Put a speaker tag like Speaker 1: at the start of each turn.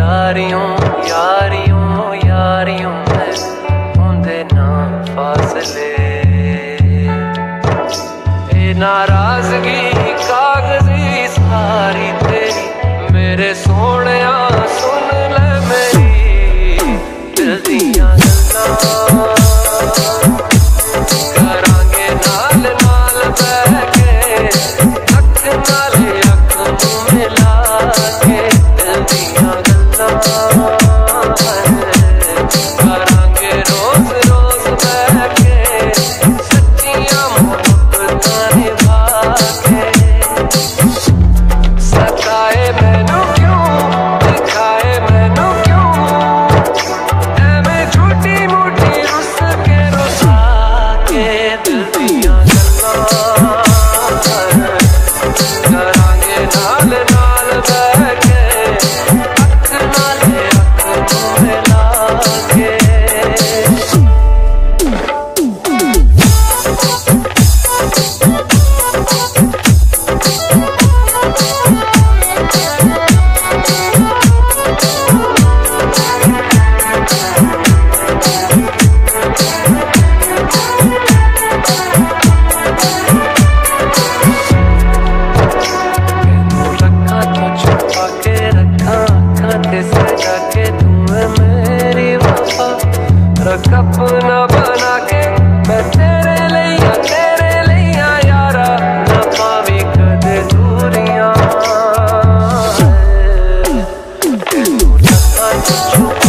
Speaker 1: यारियों यारियों यारियों में होंदे ना फासले। ए नाराजगी कागजी सारी तेरी मेरे सोहणिया सुन ले मेरी दिल दियां गल्लां। करांगे नाल नाल बैठ के अख नाले अख मिला के दिल दियां गल्लां। करांगे रोज रोज बैठ के सच्चियां मोहब्बतां निभा के। सताए मैनू क्यों दिखाए मैनू क्यों एवें झूठी मूठी रुस के रुसा के दिल दियां गल्लां। करांगे नाल नाल बैठ के अख नाले अख मिला के। रख अपना बना के मैं तेरे लिया यारा ना पावी कदे दूरियां।